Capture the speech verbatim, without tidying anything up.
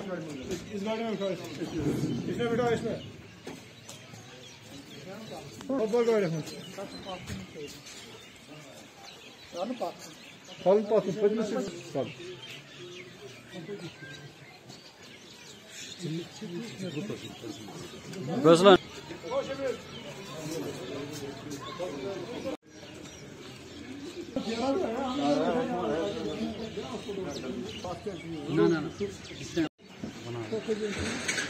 इस गाड़ी में उठाओ, इसमें बिठाओ, इसमें बहुत बहुत गाड़ी है। फल पास ऊपर में से सब Ruslan. No, no, no.